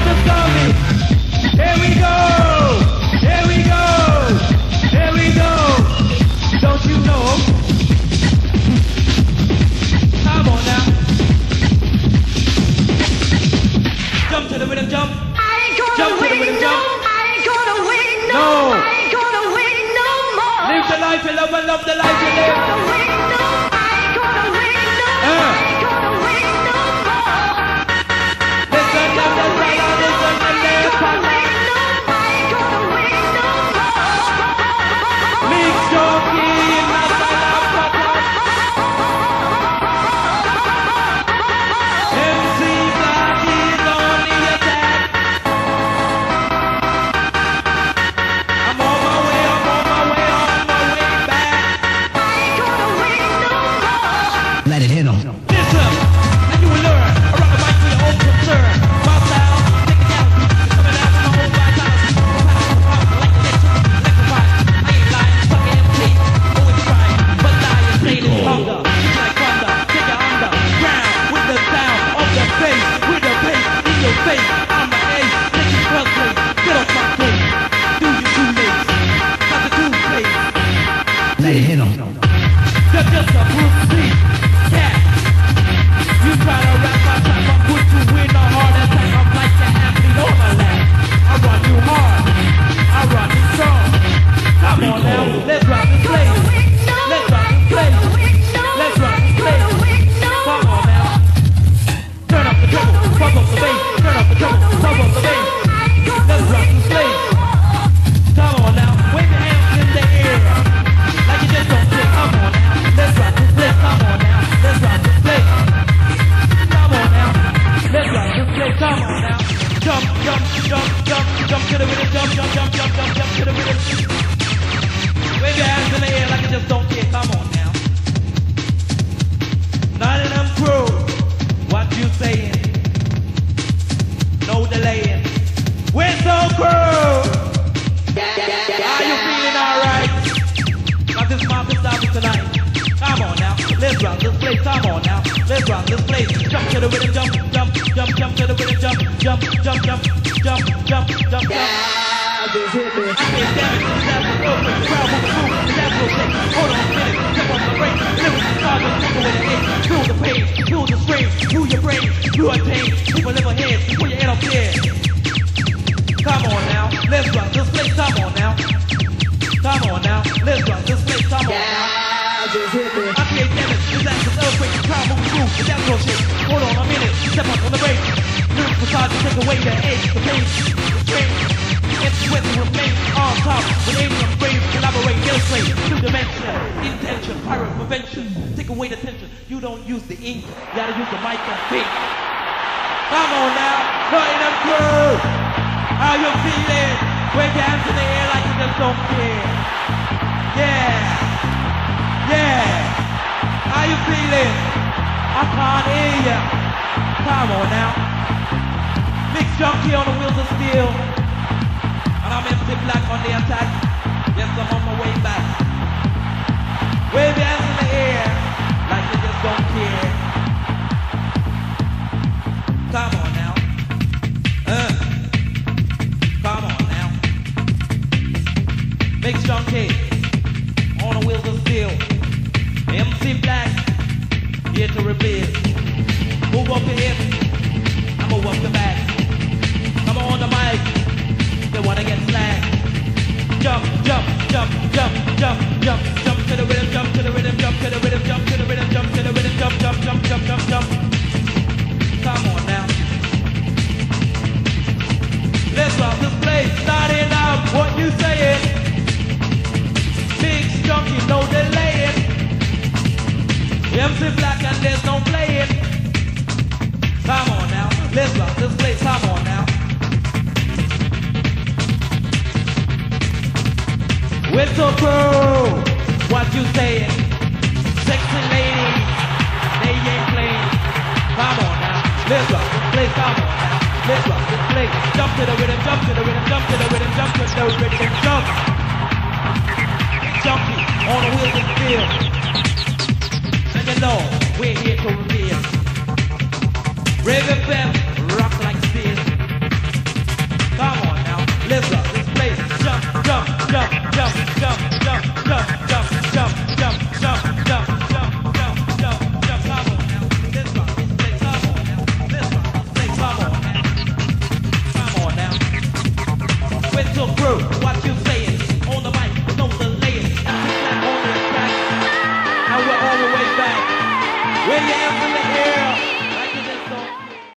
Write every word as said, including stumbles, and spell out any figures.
the zombie. Here we go. Here we go. Here we go. Don't you know? Come on now. Jump to the rhythm, jump. Jump to the rhythm, jump. No. Live the life you love and love the life you live. Uh. Listen, love the right on, listen, and left on. Mix jockey in the side of pattern. M C Black is on the attack. I'm on my way, I'm on my way, on my way back. Let it hit 'em. Listen, and you will learn. I rock the mic for your own concern. My style, take it down. Coming out from my own right house. Like electrified. I ain't lying, fuck M C. Always trying, but lying, playing is hunger. It's like thunder, take it underground. With the sound of the bass, with the bass in your face. I'm an ace, taking first place. Get off my case. Do your shoelace. Got the two place. Let it hit 'em. You're just a Bruce Lee. Yeah. You try to rap my trap, I'm put you in a heart attack. I'm like an athlete on my lap. I run you hard, I run you strong. Come on now, let's rock this place. Let's rock this place. Let's rock this place. Come on now. Turn up the treble, pump up the bass. Turn up the treble, pump up the bass. Let's rock this place. Come on now, wave your hands in the air. Like you just don't care. Come on now, let's rock this place. Come on now, let's rock this place. Come on now, let's rock this place. Come on now, jump, jump, jump, jump, jump to the rhythm, jump, jump, jump, jump, jump, jump to the rhythm. Wave your hands in the air like you just don't care. Come on now. None of them crew, what you saying? No delaying. Whistle crew. Are you feeling alright? Got this mountain stopping tonight. Come on now, let's rock this place. Come on now, let's rock this place. Jump to the rhythm, jump, jump, jump, jump to the rhythm, jump, jump, jump, jump, jump, jump, jump, jump. Just hit me. It's damage, it's damage, it's open. The crowd will move, the dance will shake. Hold on a minute, step on the brake. Lyrics and stars will take away the hate. Feel the pain, feel the strain. Through your brain, you attain. People live ahead, put your head up there. Come on now, let's rock this place. Come on now. Come on now, let's rock this place. Come on now. I create damage, disaster, earthquake, the crowd moving through, the dance will shake. Hold on a minute, step up on the brake. Lyrics and stars will take away the ache, the pain, the strain. It's when we remain on top. With alien brains, collaborate, illustrate. New dimension, intention, pirate prevention. Take away the tension. You don't use the ink, you gotta use the mic and think. Come on now, join them crew. How you feeling? Wave your hands in the air like you just don't care. Yeah, yeah. How you feeling? I can't hear ya. Come on now. Mix junkie on the wheels of steel. And I'm M C Black on the attack. Yes, I'm on my way back. Wave your hands in the air like you just don't care. Come on now. Uh. Come on now. Mix junkie on the wheels of steel. M C Black here to reveal. Move up your hips, I move up your back. Come on the mic. They wanna get slack. Jump, jump, jump, jump, jump, jump, jump to the rhythm, jump to the rhythm, jump to the rhythm, jump to the rhythm, jump to the rhythm, jump, jump, jump, jump, jump, jump. Come on now. Let's rock this place. Starting out, what you saying? Big junkie, no delaying. M C Black and there's no playing. Come on now, let's rock this place. Come on now. Whistle crew, what you saying? Sexy ladies, they ain't playing. Come on now, let's rock this place. Come on now, let's rock this place. Jump to the rhythm, jump to the rhythm, jump to the rhythm, jump to the rhythm, jump. Junkie on the wheels of steel. And you know, we're here to reveal. Rave F M, rock like steel. Whistle crew, what you saying? On the mic, no delay. Six nine on the track, and we're all the way back. Where you hands in the air?